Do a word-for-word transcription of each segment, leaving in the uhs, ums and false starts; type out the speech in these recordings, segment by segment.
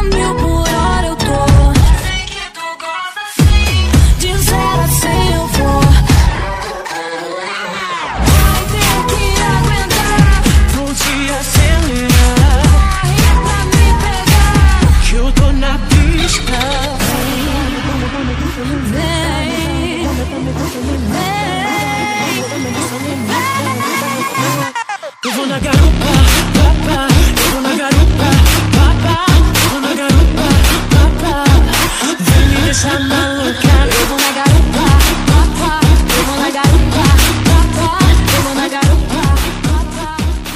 mil por hora eu tô. Sei que tu gosta assim. De zero a cem eu vou. Vai ter que aguentar. Vou te acelerar. Corre pra me pegar. Que eu tô na pista. Vem, Eu vou na garupa, papá. Eu vou na garupa, papá. Eu vou na garupa, papá. Vem me deixar maluca. eu vou na garupa, papá. Eu vou na garupa, papá. Eu vou na garupa, papá.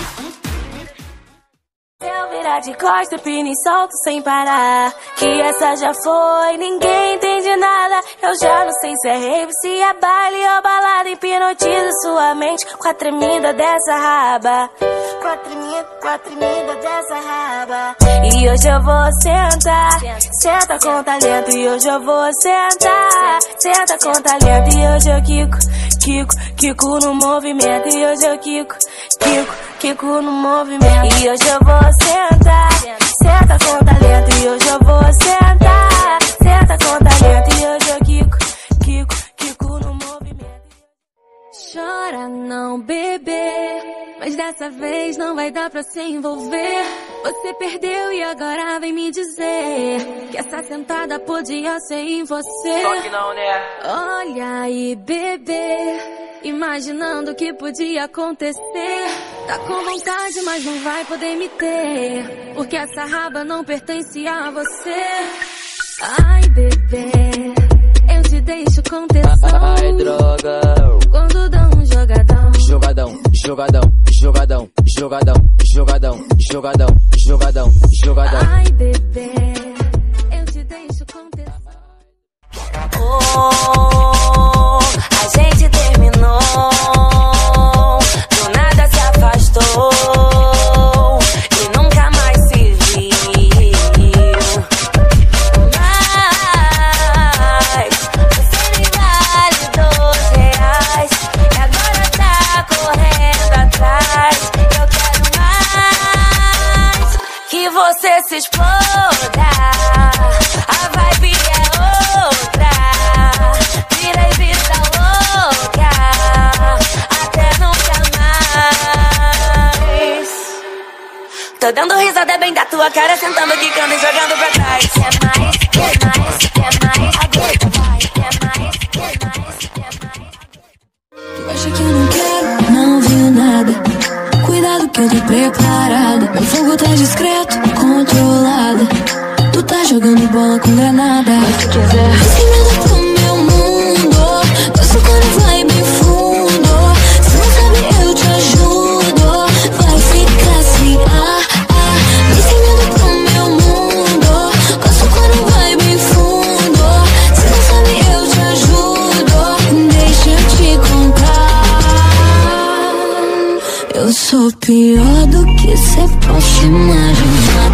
Se eu virar de costa, pino e solto sem parar. Que essa já foi, ninguém entende nada. Eu já não sei se é rave, se é baile ou balada. Hipnotiza sua mente com a tremida dessa raba. Com a tremida, com a tremida dessa raba. E hoje eu vou sentar, senta com talento. E hoje eu vou sentar, senta com talento. E hoje eu quico, quico, quico no movimento. E hoje eu quico, quico, quico no movimento. E hoje eu vou sentar, senta com talento. E hoje eu vou sentar, senta com talento. E hoje eu quico, quico, quico no movimento. Chora não, bebê, mas dessa vez não vai dar pra se envolver. Você perdeu e agora vem me dizer que essa sentada podia ser em você. Só que não, né? Olha aí, bebê, imaginando o que podia acontecer. Tá com vontade, mas não vai poder me ter, porque essa raba não pertence a você. Ai, bebê, eu te deixo com tesão. Ai, droga. Quando dá um jogadão, Jogadão, jogadão, jogadão, jogadão, jogadão, jogadão, jogadão, jogadão. ai, bebê, eu te deixo com tesão. Oh, a gente terminou, do nada se afastou e nunca mais se viu. Mas você me vale dois reais e agora tá correndo atrás. Eu quero mais que você se exploda. A vibe é outra, vira e vida louca, até nunca mais. Tô dando risada bem da tua cara, sentando, quicando e jogando pra trás. Quer mais, quer mais, quer mais, aguenta, vai. Quer mais, quer mais, quer mais. Tu acha que eu não quero? Não viu nada. Cuidado que eu tô preparada. Meu fogo tá discreto, controlada. Tu tá jogando bola com granada. Se quiser, sem medo pro meu mundo. Nosso quando vai bem fundo. Se não sabe, eu te ajudo. Vai ficar assim, ah, ah. Vem sem medo pro meu mundo. Nosso quando vai bem fundo. Se não sabe, eu te ajudo. Deixa eu te contar. Eu sou pior do que cê pode imaginar.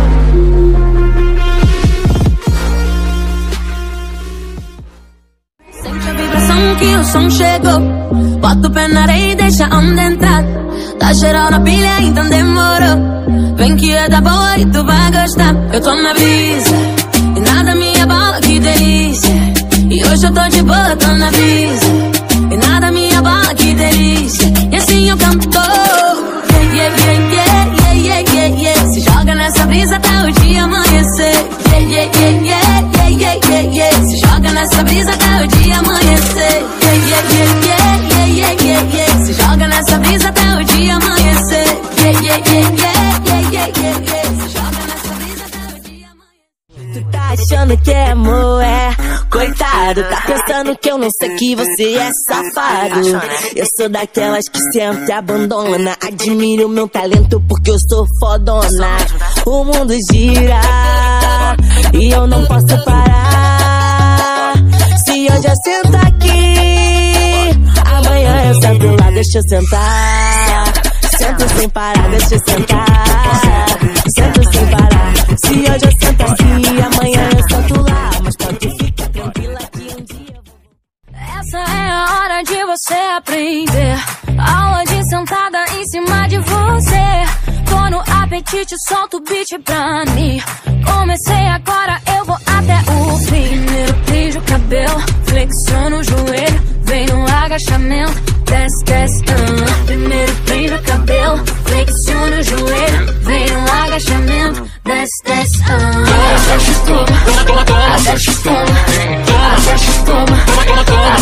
Sente a vibração que o som chegou. Bota o pé na areia e deixa a onda entrar. Tá geral na pilha, então demorou. Vem que é da boa e tu vai gostar. Eu tô na brisa e nada me abala, que delícia. E hoje eu tô de boa, tô na brisa e nada me abala, que delícia. E assim eu canto. Yeah, yeah, yeah, yeah, yeah, yeah, yeah. Se joga nessa brisa até o dia amanhecer. Yeah, yeah, yeah, yeah, yeah, yeah, yeah, yeah. Se joga nessa brisa até o dia amanhecer. Yeah, yeah, yeah, yeah, yeah, yeah, yeah, yeah. Se joga nessa brisa até o dia amanhecer. Yeah, yeah, yeah, yeah, yeah, yeah, yeah, yeah. Se joga nessa brisa até o dia amanhecer. Tu tá achando que é amor, é? Coitado, tá pensando que eu não sei que você é safado. Eu sou daquelas que senta e abandona. Admiro meu talento porque eu sou fodona. O mundo gira e eu não posso parar. Se hoje eu sento aqui, amanhã eu sento lá, deixa eu sentar. Sento sem parar, deixa eu sentar. Sento sem parar. Se hoje eu sento aqui, amanhã eu sento lá. Mas pode ficar tranquila que um dia eu vou. Essa é a hora de você aprender. Aula de sentada em cima de você. Tô no apetite. apetite, solta o beat pra mim. Comecei agora, eu vou até o fim. Primeiro prende o cabelo, flexiona o joelho, vem no agachamento, desce, desce, uh. Primeiro prende o cabelo, flexiona o joelho, vem no agachamento, desce, desce, uh. Desce, toma, toma, toma, desce, toma, desce, toma, toma, toma,